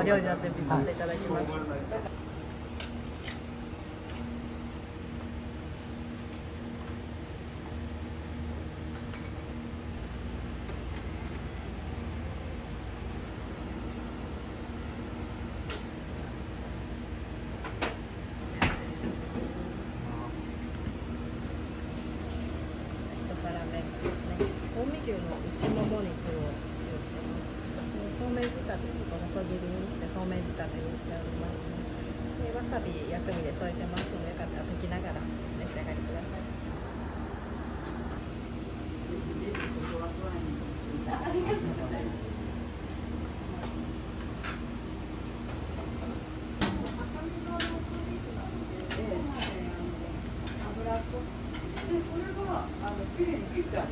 料理の準備させていただきます。近江牛の内もも肉を使用してます。そうめん仕立て、ちょっと細切りにしてそうめん仕立てにしております。わさび薬味で添えてますので、よかったら溶きながら召し上がりください。 綺麗に切ってある。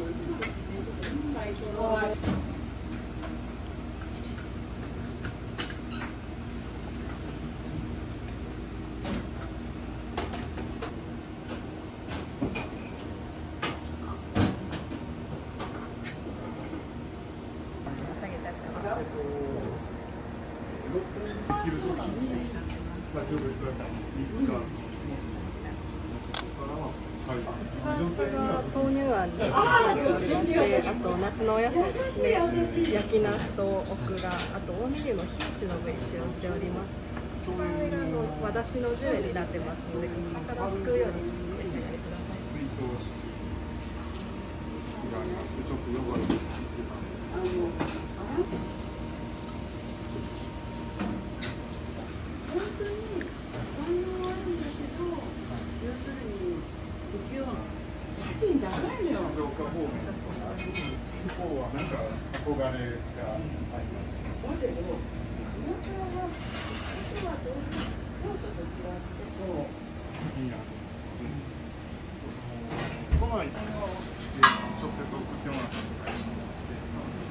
一番下が豆乳あんになっておりまして、あと夏のお野菜ですね、焼きナスとオクラ、あと近江牛のヒーチの部位使用しております。一番上が和だしのジュレになってますので、下からすくうように召し上がりください。 静岡方面はなんか憧れがあります。 だけど、鎌倉は実は京都と違ってそう。 都内に直接送ってもらったりとかして、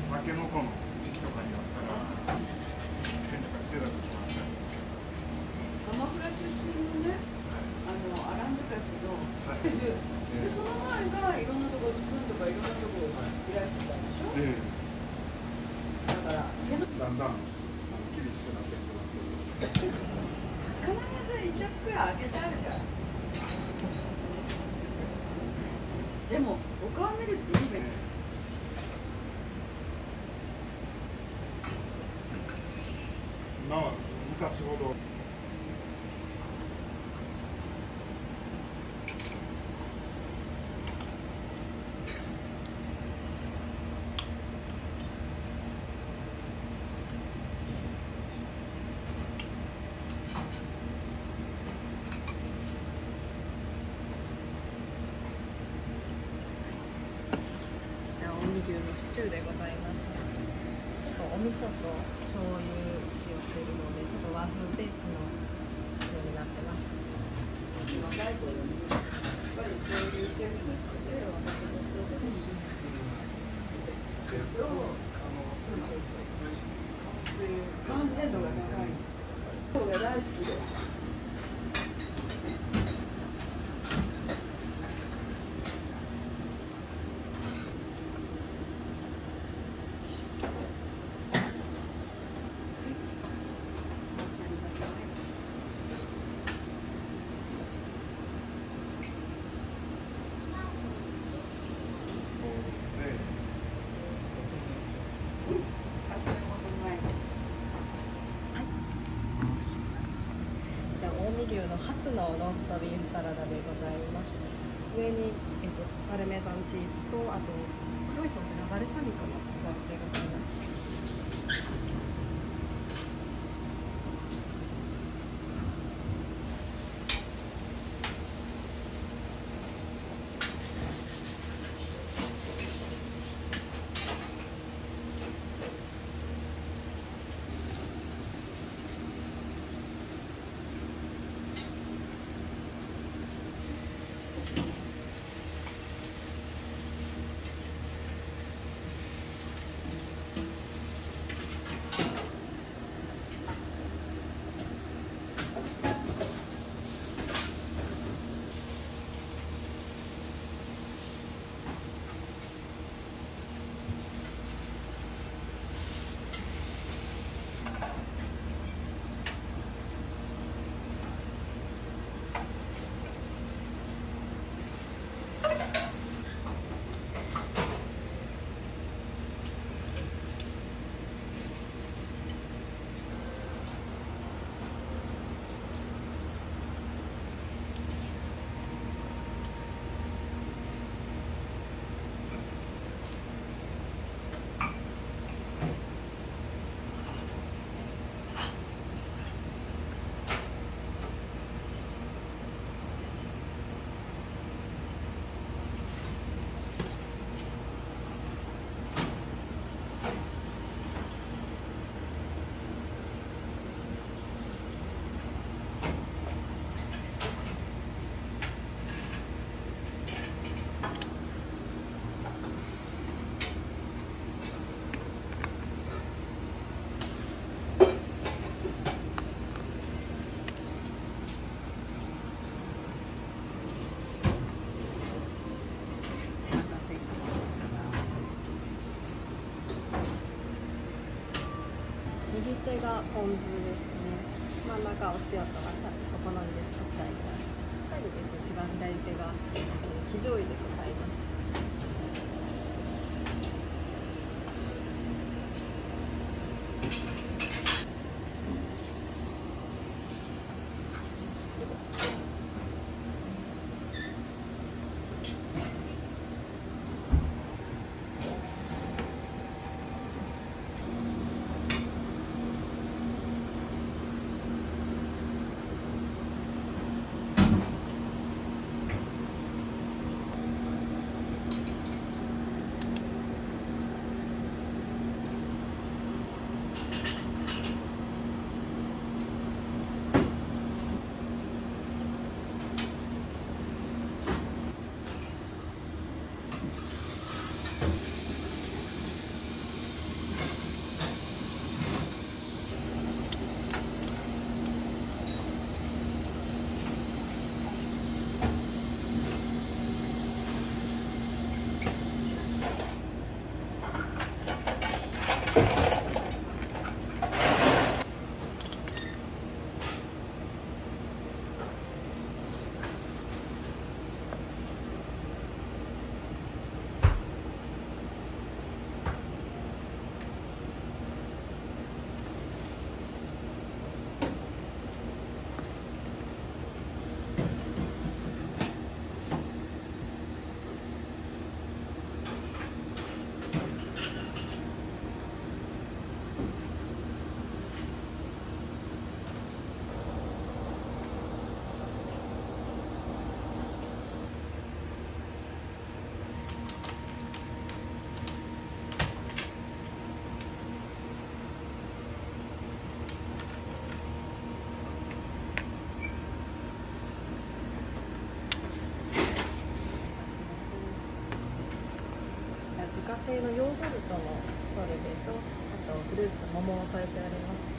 タケノコの時期とかにあったら変とかしてた時もあったんですけど。 鎌倉出身のね、アランドたちの。で、その前がいろんなところ、スプーンとかいろんなところいらしてたんでしょ。だから、 だんだん厳しくなってきてますけど。 必ず一着くらい開けてあるから。でも、お顔見るっていいべき。 今は昔ほど。 近江牛のシチューでございます。ちょっとお味噌と醤油使用しているので、ちょっと和風ベースのシチューになってます。 若い頃にやっぱりそういうシェフの人で若手の人で完成度が高い人が大好きで。 近江牛の初のローストビーフサラダでございます。上に、パルメザンチーズと、あと黒いソースがバルサミコのソースでございます。 ポン酢ですね。真ん中お塩とわさび、お好みでお使いください。最後一番左手が生醤油でございます。自家製のヨーグルトのソルベと、あとフルーツ、桃を添えております。